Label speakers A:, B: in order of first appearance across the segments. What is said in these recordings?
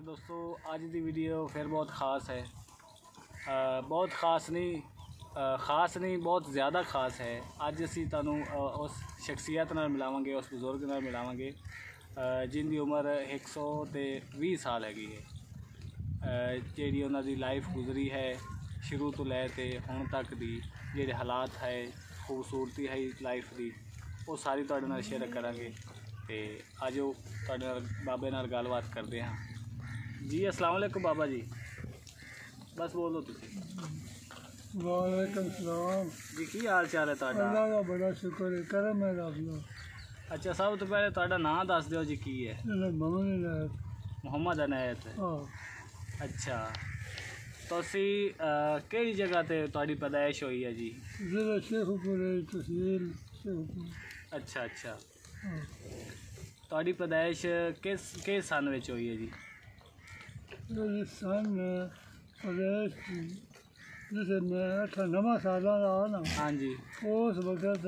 A: दोस्तों अज की वीडियो फिर बहुत ख़ास है। बहुत ख़ास नहीं बहुत ज़्यादा ख़ास है। अज असी तुहानू उस शख्सियत नाल मिलावांगे, उस बजुर्ग नाल मिलावांगे जिनकी उम्र 120 साल हैगी है। जिहड़ी उन्हां दी लाइफ गुजरी है शुरू तो लैके हुण तक दी जिहड़े हालात है, खूबसूरती है लाइफ की, वो सारी तुहाडे नाल शेयर करांगे। तो आजो तुहाडे नाल बाबे नाल गलबात करते हैं जी। अस्सलाम वालेकुम बाबा जी, बस बोलो तुसी।
B: वालेकुम सलाम
A: जी, की हाल चाल है तुहाडा?
B: अल्लाह का बड़ा शुक्र है, करम है रब दा।
A: अच्छा, सब तो पहले तुहाडा नाम दस दिओ जी, की है? मोहम्मद अनायत। अच्छा, तुसी केड़ी जगह ते तुहाडी पैदाइश हुई है जी?
B: जिला शेखुपुर तहसील शेखुपुर।
A: अच्छा अच्छा, तुहाडी पैदाइश किस सन विच हुई है जी?
B: ये सन पैदाइश जिसे मैं 8-9 साल का ना,
A: हाँ जी,
B: उस वक्त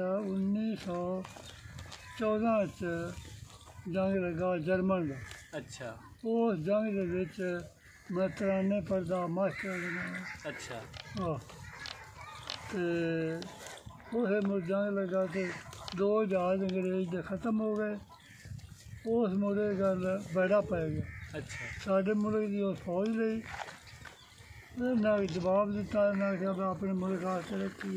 B: 1914 जंग लगा जर्मन का।
A: अच्छा
B: उस जंग के विच मैं तराने पढ़दा मास्टर बना।
A: अच्छा
B: हाँ, उस मुड़ जंग लगा तो 2 जहाज अंग्रेज के ख़त्म हो गए। उस मुड़े गल बेड़ा पै गया।
A: अच्छा
B: साढ़े मुल्क की फौज लई ना जवाब दिता, ना क्या अपने मुल्क वास्ते रखी।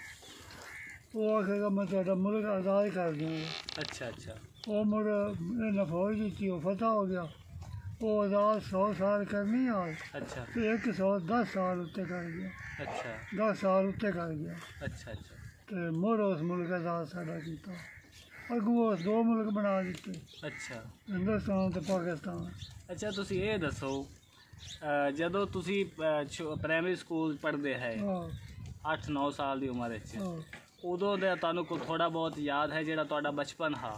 B: वो आखेगा मैं तुहाडा मुल्क आज़ाद कर दूँगा।
A: अच्छा अच्छा,
B: वो मुड़ इन्हें फौज दी वो फतह हो गया। वो आज़ाद 100 साल करनी आज,
A: अच्छा
B: तो 110 साल उत्ते कर गया।
A: अच्छा
B: 10 साल उत्ते कर गया।
A: अच्छा अच्छा
B: तो मुड़ उस मुल्क आज़ाद साडा किया। अगू उस 2 मुल्क बना दिते,
A: अच्छा
B: हिंदुस्तान तो पाकिस्तान।
A: अच्छा, तुसी ये दसो जदों तुसी प्राइमरी स्कूल पढ़ते है 8-9 साल की उम्र उदों दे तुहानू को थोड़ा बहुत याद है जिहड़ा तुहाडा बचपन हा?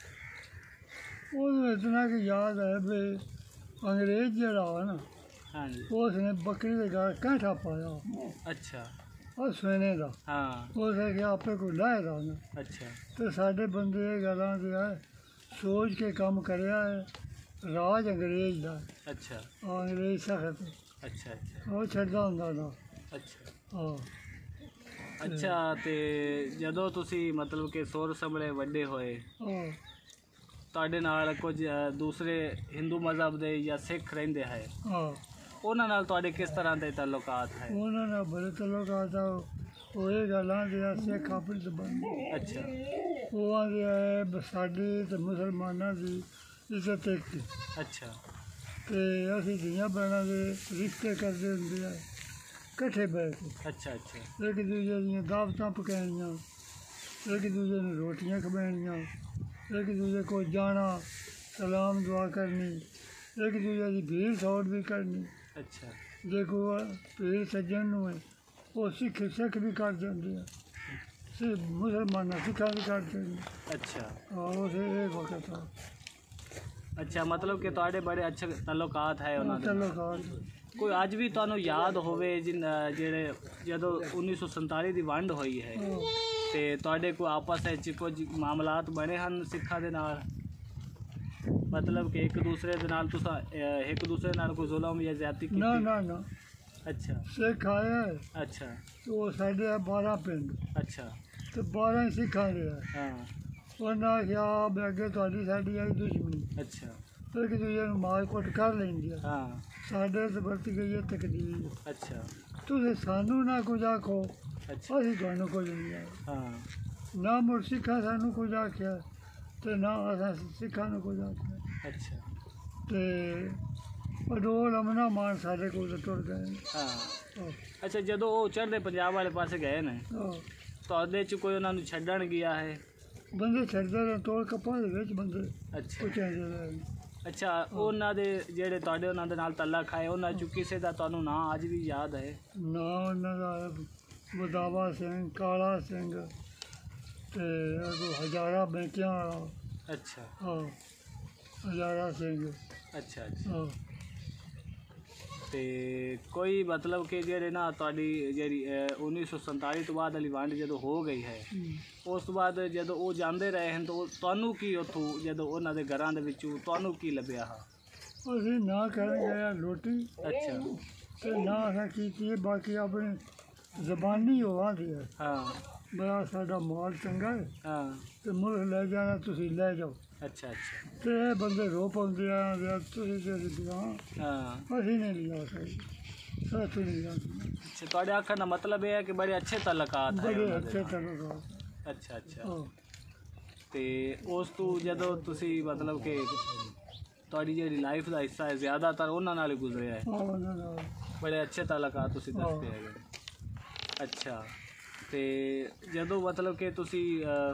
B: वो इतना कि याद है भी अंग्रेज जरा है ना,
A: हाँ जी,
B: उसने बकरी के घर कैंठा पाया
A: अच्छा
B: और सोने का।
A: हाँ
B: उसने क्या आपे को लाएगा ना,
A: अच्छा
B: तो साढ़े बंदे ये गल्लां की है सोच के काम करया है। राज अंग्रेज का,
A: अच्छा
B: अंग्रेज सख्त
A: अच्छा अच्छा
B: वो छड्डा हुंदा था।
A: अच्छा
B: हाँ,
A: अच्छा, ते जदों तुसी मतलब कि सुर संभले वड्डे होए
B: हाँ,
A: तुहाडे नाल कुछ दूसरे हिंदू मज़हब दे या सिख रहिंदे है,
B: हाँ।
A: उन्हां नाल तुहाडे किस तरह दे तल्लुकात है?
B: उन्होंने बड़े तलों का था। वो ये गल्लां दिया सिख अपनी जबान।
A: अच्छा
B: वो आंदे है साडी ते मुसलमानां दी इज्जत एक ही।
A: अच्छा
B: ते असीं धीआं भैणां दे रिश्ते करदे हुंदे आ कट्ठे बैठ के।
A: अच्छा अच्छा
B: एक दूजे दियां दावतां पकाइयां, एक दूजे नूं रोटियां खवाइयां, एक दूजे को जाना सलाम दुआ करनी, एक दूजे की भीड़ सौड़ भी करनी।
A: अच्छा
B: जे कोई भीड़ सज्जन नूं है वो सिख भी कर देंदे आ, मुसलमान सिखा भी कर देंदे।
A: अच्छा
B: उस ये वक्त था।
A: अच्छा, मतलब कि तुहाडे बड़े अच्छे तल्लुकात है उन्हां दे नाल।
B: तल्लुकात
A: कोई अज भी तुहानू याद होवे जेह्ड़े जदों 1947 की वंड होई है ते तुहाडे कोई आपस विच कुछ मामलात बने हैं सिखा दे नाल? मतलब कि एक दूसरे दे नाल तुसां एक दूसरे नाल कोई जुल्म या ज्यादती कीती?
B: ना ना ना,
A: अच्छा
B: सिख आया है
A: अच्छा
B: तो वो साढ़े 12 पिंड
A: अच्छा
B: तो 12 ही सिखा रहा है।
A: हाँ
B: उन्हें आख्या मैं अगे तुहाडी साडी आई दुश्मनी,
A: अच्छा
B: एक दूजे नूं मार कुट कर लेंदी है।
A: हाँ
B: साढ़े तो बरती गई है तकदीर।
A: अच्छा
B: तुसीं सानू ना कुछ आखो,
A: अच्छा
B: असीं तुहानू कुछ नहीं आखो।
A: हाँ
B: ना मुड़ सिखा सानू कुछ आख्या ते ना असां सिखा नूं कुछ आख्या।
A: अच्छा
B: ते पडोल अमना मान साढ़े कोल टुर गए।
A: हाँ
B: आह,
A: अच्छा, जदों वो चढ़दे पंजाब वाले पासे गए ने
B: आह।
A: तुहाडे च कोई उन्हां नूं छड्डण गया है?
B: बंदे छड्डदे रहे तोड़ कप्पा दे विच बंदे
A: अच्छा
B: पहुंचाइंदे रहे।
A: अच्छा, उन्हां दे जेह्ड़े तुहाडे उन्हां दे नाल तल्लक है उन्हां चों किसे दा तुहानू नां अज भी याद है?
B: ना उन्हां दा बदावा सिंह, काला सिंह ते अगो हजारा बैंकियां वाला।
A: अच्छा
B: हाँ, हजारा सिंह।
A: अच्छा अच्छा,
B: हाँ,
A: ते कोई मतलब कि जेह्ड़े ना तुहाडी जेह्ड़ी 1947 तो बाद वाली वंड जदों हो गई है उस तो बाद जदों वो जांदे रहे हैं तो तुहानू की उत्थों जदों उन्हां दे घरां दे विचों तुहानू की लभ्या हा?
B: ਅਸੀਂ ਨਾ ਕਰਨ ਗਏ ਰੋਟੀ
A: अच्छा
B: ਤੇ ਨਾ ਅਸਾਂ ਕੀਤੀ ਹੈ ਬਾਕੀ ਆਪਣੇ ਜ਼ਬਾਨੀ ਹੋਵਾਂਗੇ
A: हाँ
B: ਬੜਾ ਸਾਡਾ ਮਾਲ ਚੰਗਾ ਹੈ
A: हाँ
B: ਤੇ ਮੁਲਕ ਲੈ ਜਾਣਾ ਤੁਸੀਂ ਲੈ ਜਾਓ
A: अच्छा अच्छा
B: ਤੇ ਇਹ ਬੰਦੇ ਰੋ ਪਾਉਂਦੇ ਆ ਵੀ ਤੁਸੀਂ ਤੇ ਬਿਨਾਂ
A: हाँ
B: ਅਸੀਂ ਨਹੀਂ ਲਿਆ ਸਕਦੇ ਸਾਥੀ ਨਹੀਂ ਜਾਂਦੇ
A: अच्छा ਤੁਹਾਡੇ ਆਖਣ ਦਾ ਮਤਲਬ ਇਹ ਹੈ ਕਿ ਬੜੇ ਅੱਛੇ ਤਲਕਾਤ ਹੈ
B: ਬੜੇ
A: ਉਹਨਾਂ ਦੇ
B: ਅੱਛੇ
A: ਨਾਲ।
B: ਤਰ੍ਹਾਂ
A: ਅੱਛਾ ਅੱਛਾ
B: ਹਾਂ
A: ਤੇ ਉਸ ਤੋਂ ਜਦੋਂ ਤੁਸੀਂ ਮਤਲਬ ਕਿ ਤੁਹਾਡੀ ਜਿਹੜੀ ਲਾਈਫ ਦਾ ਹਿੱਸਾ ਹੈ ਜ਼ਿਆਦਾਤਰ ਉਹਨਾਂ ਨਾਲ ਹੀ ਗੁਜ਼ਰਿਆ ਹੈ
B: ਉਹਨਾਂ ਨਾਲ
A: ਬੜੇ ਅੱਛੇ ਤਾਲੁਕਾਤ ਤੁਸੀਂ ਦੱਸਦੇ
B: ਹਾਂ।
A: ਹੈਗੇ ਅੱਛਾ ਤੇ ਜਦੋਂ ਮਤਲਬ ਕਿ ਤੁਸੀਂ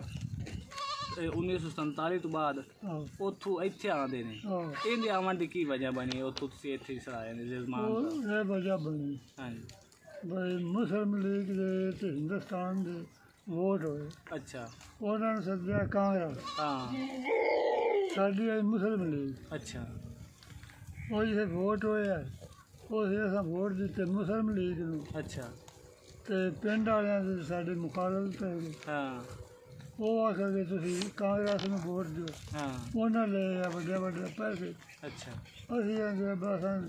A: 1947 ਤੋਂ ਬਾਅਦ
B: ਹਾਂ
A: ਉੱਥੋਂ ਇੱਥੇ ਆਉਂਦੇ ਨੇ
B: ਹਾਂ
A: ਇਹਦੇ ਆਉਣ ਦੀ ਕੀ ਵਜ੍ਹਾ ਬਣੀ ਉੱਥੋਂ ਤੁਸੀਂ ਇੱਥੇ ਸਰਾਏ ਨੇ ਜ਼ਮਾਨ ਤੋਂ
B: ਉਹ ਇਹ ਵਜ੍ਹਾ ਬਣੀ
A: ਹਾਂਜੀ
B: ਬਈ ਮੁਸਲਿਮ ਲੀਗ ਦੇ ਤੇ ਹਿੰਦੁਸਤਾਨ ਦੇ ਵੋਟ ਹੋਏ
A: ਅੱਛਾ
B: ਉਹਨਾਂ ਨੇ ਸੱਦਿਆ ਕਾਂਗਰਸ
A: ਹਾਂ
B: ਸਾਡੀ ਆਈ ਮੁਸਲਿਮ ਲੀਗ
A: ਅੱਛਾ
B: ਉਹ ਜਿਹੜੇ ਵੋਟ ਹੋਏ ਆ ਉਹ ਅਸਾਂ ਵੋਟ ਦਿੱਤੇ ਮੁਸਲਿਮ ਲੀਗ ਨੂੰ
A: ਅੱਛਾ
B: ਤੇ ਪਿੰਡ ਵਾਲਿਆਂ ਦੇ ਸਾਡੇ ਮੁਖਾਲਫਤ ਹੈ
A: ਹਾਂ
B: ਉਹ ਆਖਦੇ ਤੁਸੀਂ ਕਾਂਗਰਸ ਨੂੰ ਵੋਟ ਦਿਓ
A: ਹਾਂ
B: ਉਹਨਾਂ ਲਏ ਆ ਵੱਡੇ ਵੱਡੇ ਪੈਸੇ
A: ਅੱਛਾ
B: ਅਸੀਂ ਆਂਦੇ ਬਸ
A: ਹਾਂ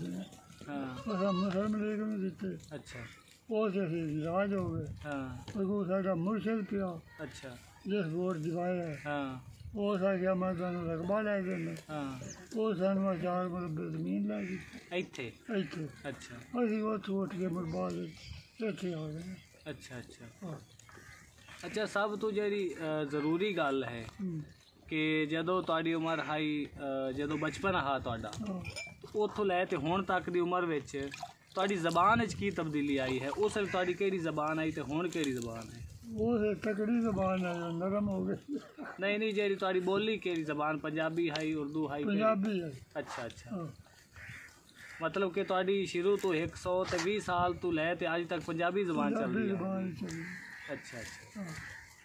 B: ਅਸਾਂ ਮੁਸਲਿਮ ਲੀਗ ਨੂੰ ਦਿੱਤੇ
A: ਅੱਛਾ
B: ਉਹ ਤੇ ਅਸੀਂ ਨਾਰਾਜ਼ ਹੋ ਗਏ
A: ਹਾਂ
B: ਉਹ ਸਾਡਾ ਮੁਰਸ਼ਿਦ ਪਿਆ
A: ਅੱਛਾ
B: ਜਿਸ ਵੋਟ ਦਿਵਾਇਆ
A: ਹਾਂ
B: ਉਹ ਸਾਡਾ ਮੈਂ ਤੁਹਾਨੂੰ ਰਕਬਾ ਲੈ ਦੇਣਾ
A: ਹਾਂ
B: ਉਹ ਸਾਨੂੰ ਆਚਾਰ ਮਤਲਬ ਜ਼ਮੀਨ ਲੈ ਗਈ
A: ਇੱਥੇ
B: ਇੱਥੇ
A: ਅੱਛਾ
B: ਅਸੀਂ ਉੱਥੋਂ ਉੱਠ ਕੇ ਮੁਰਬਾਦ ਇੱਥੇ ਆ ਗਏ
A: ਅੱਛਾ ਅੱਛਾ
B: ਹਾਂ।
A: ਅੱਛਾ ਸਭ ਤੋਂ ਜਿਹੜੀ ਜ਼ਰੂਰੀ ਗੱਲ ਹੈ
B: ਹੂੰ।
A: ਕਿ ਜਦੋਂ ਤੁਹਾਡੀ ਉਮਰ ਹਾਈ ਜਦੋਂ ਬਚਪਨ ਆ ਤੁਹਾਡਾ
B: ਹਾਂ।
A: ਉੱਥੋਂ ਲੈ ਤੇ ਹੁਣ ਤੱਕ ਦੀ ਉਮਰ ਵਿੱਚ ਤੁਹਾਡੀ ਜ਼ਬਾਨ ਵਿੱਚ ਕੀ ਤਬਦੀਲੀ ਆਈ ਹੈ ਉਸ ਵੇਲੇ ਤੁਹਾਡੀ ਕਿਹੜੀ ਜ਼ਬਾਨ ਆਈ ਤੇ ਹੁਣ ਕਿਹੜੀ ਜ਼ਬਾਨ ਹੈ
B: ਉਹ ਤੇ ਤਕੜੀ ਜ਼ਬਾਨ ਹੈ ਨਰਮ ਹੋ ਗਈ
A: ਨਹੀਂ ਨਹੀਂ ਜਿਹੜੀ ਤੁਹਾਡੀ ਬੋਲੀ ਕਿਹੜੀ ਜ਼ਬਾਨ ਪੰਜਾਬੀ ਹੈ ਉਰਦੂ ਹੈ
B: ਪੰਜਾਬੀ ਹੈ
A: ਅੱਛਾ ਅੱਛਾ
B: ਹਾਂ।
A: ਮਤਲਬ ਕਿ ਤੁਹਾਡੀ ਸ਼ੁਰੂ ਤੋਂ 120 ਸਾਲ ਤੋਂ ਲੈ ਤੇ ਅੱਜ ਤੱਕ ਪੰਜਾਬੀ ਜ਼ਬਾਨ ਚੱਲ
B: ਪੰਜਾਬੀ
A: ਰਹੀ ਹੈ
B: ਜ਼ਬਾਨ ਚੱਲੀ
A: ਅੱਛਾ ਅੱਛਾ
B: ਹਾਂ।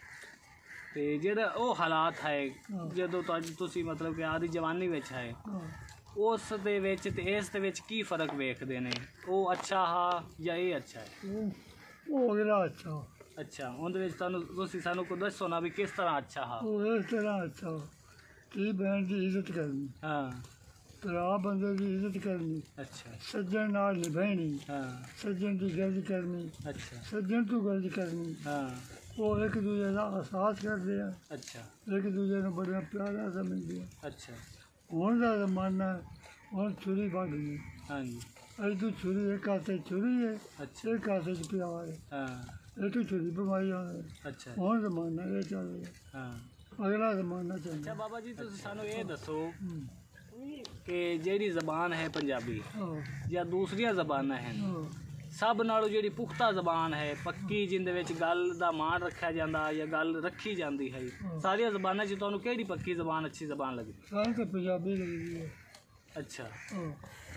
A: ਤੇ ਜਿਹੜਾ ਉਹ ਹਾਲਾਤ ਹੈ
B: ਹਾਂ।
A: ਜਦੋਂ ਤੁਸੀਂ ਮਤਲਬ ਕਿ ਆਦੀ ਜਵਾਨੀ ਵਿੱਚ ਹੈ
B: ਹਾਂ।
A: ਉਸ ਦੇ ਵਿੱਚ ਤੇ ਇਸ ਦੇ ਵਿੱਚ ਕੀ ਫਰਕ ਵੇਖਦੇ ਨੇ ਉਹ ਅੱਛਾ ਹਾ ਜਾਂ ਇਹ ਅੱਛਾ ਹੈ
B: ਉਹ ਅਗਲਾ ਅੱਛਾ
A: ਅੱਛਾ ਉਹਦੇ ਵਿੱਚ ਤੁਸੀਂ ਸਾਨੂੰ ਕੋਈ ਦੱਸੋ ਨਾ ਵੀ ਕਿਸ ਤਰ੍ਹਾਂ ਅੱਛਾ ਹਾ
B: ਉਹ ਇਸ ਤਰ੍ਹਾਂ ਅੱਛਾ ਧੀ ਭੈਣ ਦੀ ਇੱਜ਼ਤ ਕਰਨੀ
A: ਹਾਂ
B: ਭਰਾ ਬੰਦੇ ਦੀ ਇੱਜ਼ਤ ਕਰਨੀ
A: ਅੱਛਾ
B: ਸੱਜਣ ਨਾਲ ਨਿਭਾਉਣੀ
A: ਹਾਂ
B: ਸੱਜਣ ਦੀ ਗੱਲ ਕਰਨੀ
A: ਅੱਛਾ
B: ਸੱਜਣ ਤੋਂ ਗੱਲ ਕਰਨੀ
A: ਹਾਂ
B: ਉਹ ਇੱਕ ਦੂਜੇ ਦਾ ਅਹਿਸਾਸ ਕਰਦੇ ਆ
A: ਅੱਛਾ
B: ਇੱਕ ਦੂਜੇ ਨੂੰ ਬੜਾ ਪਿਆਰਾ ਸਮਝਦੇ ਆ
A: ਅੱਛਾ
B: ਹੁਣ ਦਾ ਜ਼ਮਾਨਾ ਹੁਣ ਛੁਰੀ ਵੱਢ ਗਈ
A: ਹਾਂਜੀ
B: ਅੱਜ ਤੋਂ ਛੁਰੀ ਇੱਕ ਹੱਥੇ ਛੁਰੀ ਹੈ
A: ਅੱਛਾ
B: ਇੱਕ ਹੱਥੇ 'ਚ ਪਿਆਰ ਹੈ
A: ਹਾਂ
B: ਇਹ ਤੋਂ ਛੁਰੀ ਬਿਮਾਰੀ ਆ
A: ਅੱਛਾ
B: ਹੁਣ ਜ਼ਮਾਨਾ ਇਹ ਚੱਲ ਰਿਹਾ
A: ਹਾਂ
B: ਅਗਲਾ ਜ਼ਮਾਨਾ
A: ਅੱਛਾ
B: ਚੱਲਦਾ
A: ਬਾਬਾ ਜੀ ਤੁਸੀਂ ਸਾਨੂੰ ਇਹ ਦੱਸੋ
B: ਹੂੰ।
A: ਕਿ ਜਿਹੜੀ ਜ਼ਬਾਨ ਹੈ ਪੰਜਾਬੀ
B: ਹਾਂ।
A: ਜਾਂ ਦੂਸਰੀਆਂ ਜ਼ਬਾਨਾਂ ਹਨ
B: ਹਾਂ।
A: ਸਭ ਨਾਲੋਂ ਜਿਹੜੀ ਪੁਖਤਾ ਜ਼ਬਾਨ ਹੈ ਪੱਕੀ ਜਿੰਦੇ ਵਿੱਚ ਗੱਲ ਦਾ ਮਾਣ ਰੱਖਿਆ ਜਾਂਦਾ ਜਾਂ ਗੱਲ ਰੱਖੀ ਜਾਂਦੀ ਹੈ
B: ਹਾਂ।
A: ਸਾਰੀਆਂ ਜ਼ਬਾਨਾਂ 'ਚ ਤੁਹਾਨੂੰ ਕਿਹੜੀ ਪੱਕੀ ਜ਼ਬਾਨ ਅੱਛੀ ਜ਼ਬਾਨ ਲੱਗਦੀ
B: ਸਾਨੂੰ ਤਾਂ ਪੰਜਾਬੀ ਲੱਗਦੀ ਹੈ
A: ਅੱਛਾ
B: ਹਾਂ।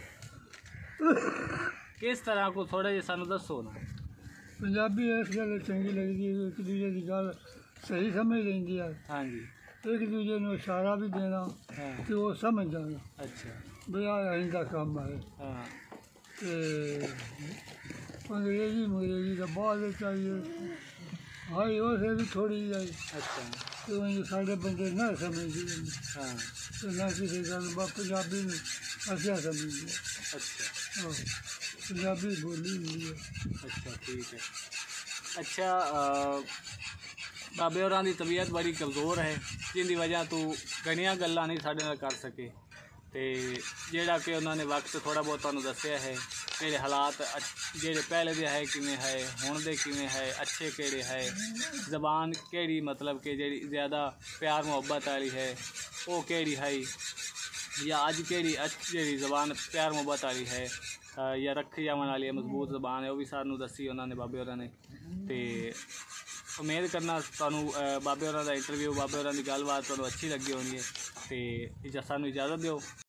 A: ਕਿਸ ਤਰ੍ਹਾਂ ਕੋ ਥੋੜਾ ਜਿਹਾ ਸਾਨੂੰ ਦੱਸੋ ਨਾ
B: ਪੰਜਾਬੀ ਇਸ ਗੱਲ ਚੰਗੀ ਲੱਗਦੀ ਹੈ ਇੱਕ ਦੂਜੇ ਦੀ ਗੱਲ ਸਹੀ ਸਮਝ ਲੈਂਦੀ ਹੈ
A: ਹਾਂਜੀ
B: ਇੱਕ ਦੂਜੇ ਨੂੰ ਇਸ਼ਾਰਾ ਵੀ ਦੇਣਾ
A: ਹਾਂ
B: ਤੇ ਉਹ ਸਮਝ ਜਾਣਾ
A: ਅੱਛਾ
B: ਵੀ ਆਹ ਇਹਦਾ ਕੰਮ ਹੈ
A: ਹਾਂ
B: ਤੇ ਅੰਗਰੇਜ਼ੀ ਦਾ ਬਾਅਦ ਵਿੱਚ ਆਈਏ ਹਾਈ ਉਹ ਸੇ ਵੀ ਥੋੜੀ ਜਿਹੀ
A: ਅੱਛਾ
B: ਤੇ ਉਹ ਸਾਡੇ ਬੰਦੇ ਨਾ ਸਮਝਦੇ
A: ਹਾਂ
B: ਤੇ ਨਾ ਕਿਸੇ ਗੱਲ ਬਾ ਪੰਜਾਬੀ ਨੂੰ ਅੱਛਾ ਸਮਝਦੇ
A: ਅੱਛਾ
B: ਹਾਂ ਪੰਜਾਬੀ ਬੋਲੀ ਹੁੰਦੀ ਹੈ
A: ਅੱਛਾ ਠੀਕ ਹੈ ਅੱਛਾ ਬਾਬੇ ਹੋਰਾਂ ਦੀ ਤਬੀਅਤ ਬੜੀ ਕਮਜ਼ੋਰ ਹੈ ਜਿਹਦੀ ਵਜ੍ਹਾ ਤੋਂ ਘਣੀਆਂ ਗੱਲਾਂ ਨਹੀਂ ਸਾਡੇ ਨਾਲ ਕਰ ਸਕੇ ਤੇ ਜਿਹੜਾ ਕਿ ਉਹਨਾਂ ਨੇ ਵਕਤ ਥੋੜਾ ਬਹੁਤ ਤੁਹਾਨੂੰ ਦੱਸਿਆ ਹੈ ਕਿਹੜੇ ਹਾਲਾਤ ਜਿਹੜੇ ਪਹਿਲੇ ਦੇ ਹੈ ਕਿਵੇਂ ਹੈ ਹੁਣ ਦੇ ਕਿਵੇਂ ਹੈ ਅੱਛੇ ਕਿਹੜੇ ਹੈ ਜ਼ਬਾਨ ਕਿਹੜੀ ਮਤਲਬ ਕਿ ਜਿਹੜੀ ਜ਼ਿਆਦਾ ਪਿਆਰ ਮੁਹੱਬਤ ਵਾਲੀ ਹੈ ਉਹ ਕਿਹੜੀ ਹੈ ਜਾਂ ਅੱਜ ਕਿਹੜੀ ਜਿਹੜੀ ਜ਼ਬਾਨ ਪਿਆਰ ਮੁਹੱਬਤ ਵਾਲੀ ਹੈ ਜਾਂ ਰੱਖੀ ਜਾਣ ਵਾਲੀ ਹੈ ਮਜ਼ਬੂਤ ਜ਼ਬਾਨ ਹੈ ਉਹ ਵੀ ਸਾਨੂੰ ਦੱਸੀ ਉਹਨਾਂ ਨੇ ਬਾਬੇ ਹੋਰਾਂ ਨੇ ਤੇ ਉਮੀਦ ਕਰਨਾ ਤੁਹਾਨੂੰ ਬਾਬੇ ਹੋਰਾਂ ਦਾ ਇੰਟਰਵਿਊ ਬਾਬੇ ਹੋਰਾਂ ਦੀ ਗੱਲਬਾਤ ਤੁਹਾਨੂੰ ਅੱਛੀ ਲੱਗੀ ਹੋਣੀ ਹੈ ਤੇ ਸਾਨੂੰ ਇਜਾਜ਼ਤ ਦਿਓ।